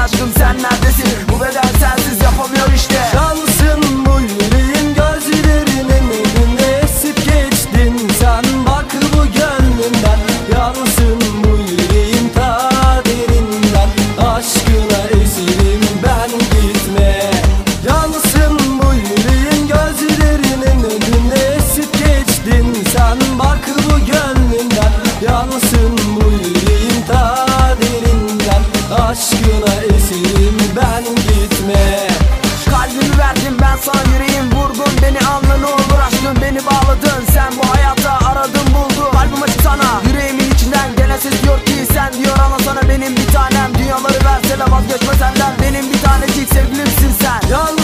aşkım sen neredesin? Bu beden sensiz yapamıyor işte. Şansın bu yüreğin gözlerinin önünde esip geçtin sen. Bak bu gönlümden yansın bu yüreğin ta derinden. Aşkına esirim ben gitme. Yansın bu yüreğin gözlerinin önünde esip geçtin sen. Bak bu gönlümden yansın bu yüreğin ta derinden. Aşkına esirim ben gitme. Kalbimi verdim ben sana, yüreğim vurdun beni, anla ne olur aşkım, beni bağladın. Sen bu hayatta aradın buldun, kalbim açık sana. Yüreğimin içinden gelen ses diyor ki sen, diyor ana sana benim bir tanem. Dünyaları verse de vazgeçme senden, benim bir tanecik sevgilimsin sen. Yalnız